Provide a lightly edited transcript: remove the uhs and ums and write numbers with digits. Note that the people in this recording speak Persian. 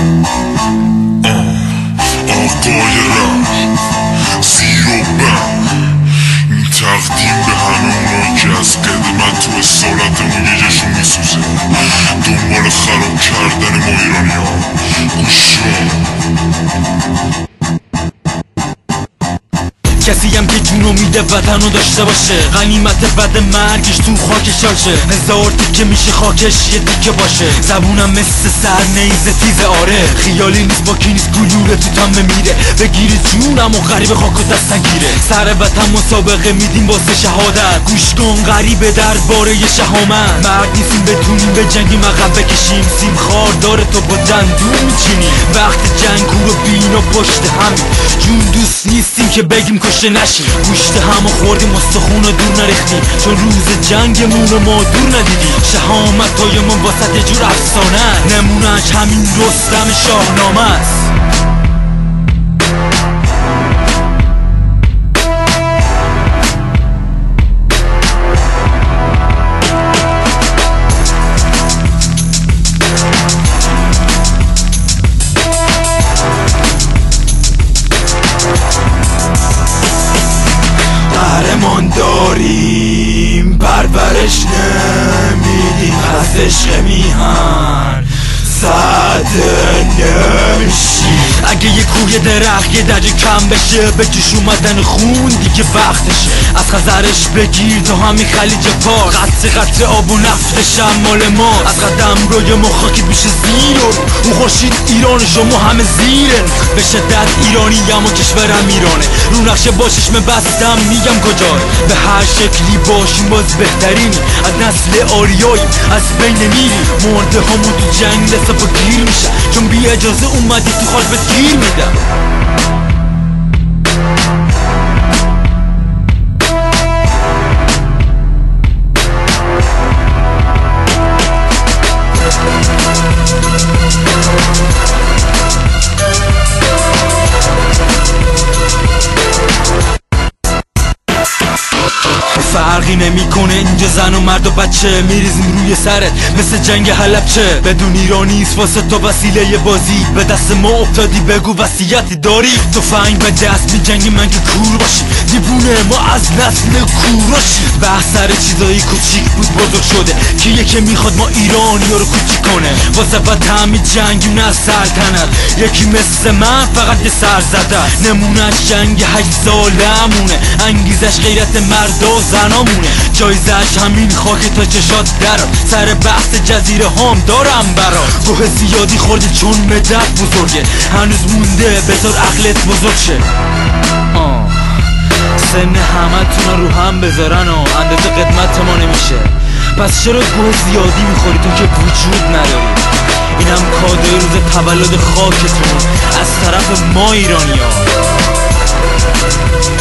آقای رپ زیر و بم، این تقدیم به همه اونایی که از قدمت تو اصالتمون یه جشون میسوزه دنبال خراب کردن ما ایرانی ها. گوش کسی هم که جونو میده وطنو داشته باشه، غنیمت بد مرگش تو خاکش باشه، هزار تیکه میشه خاکش یه تیکه باشه، زبونم مثل سر نیزه تیزه. آره خیالی نیست با کی نیست گلوله تو تم میره، بگیری جونم و غریب خاک و دستن گیره، سر وطن مسابقه میدیم واسه شهادت، گوش کن غریبه درباره شهامت، مرد نیستیم بتونیم به جنگیم عقب بکشیم، سیم خار داره تو با دندون میچینیم، وقت جنگ رو بین و پشت همین جون دوست نیستیم که بگیم کشته نشیم، گوشت همو خوردیم استخون رو دور نریختیم، چون روز جنگمون رو ما دور ندیدیم، شهامتایمون واسط یه جور افسانه، نمونهش همین رستم شاهنامه است. داریم پرورش نمیدیم از عشق میهن ساده نمیشی، اگه یه کوه درخت یه درجه کم بشه به جوش اومدن خون دیگه وقتشه، از خزرش بگیر تا همین خلیج پاک، قطع آب و نفتش هم مال ما، از قدم روی ما خاکی بشه زیر اون خورشید ایران شما همه زیره، به شدت ایرانی هم و کشورم ایرانه، رو نقشه با چشم بستم میگم کجا، به هر شکلی باشیم باز بهترینی، از نسل آریایی از بین میری، مرده همون تو جنگ لسه با گیر میشه، چون بی اجازه اومدی تو خال بهت گیر میدم. فرقی نمیکنه اینجا زن و مرد و بچه، میریزیم روی سرت مثل جنگ حلبچه، بدون ایرانیست واسه تو وسیله بازی، به دست ما افتادی بگو وصیتی داری، تفنگ به دست میجنگی من که کور باشی، دیوونه ما از نسل کوراشی، بحث سر چیزایی کوچیک بود بزرگ شده، کیه که میخواد ما ایرانی رو کوچیک کنه، واسه وطن میجنگیم نه سلطنت، یکی مثل من فقط یه سر زده، نمونهش جنگ 8 سالمونه، انگیزش غیرت مرد و زنامونه، جایزش همین خاک تا چشات درم، سر بحث جزیره هام دارم برا، گوه زیادی خورده چون مدت بزرگه، هنوز مونده بذار عقلت بزرگ شه، سن همه تون رو هم بذارن و اندازه قدمت ما نمیشه، پس چرا گوه زیادی میخوری تو که وجود نداری، اینم کادوی روز تولد خاکتون از طرف ما ایرانی ها.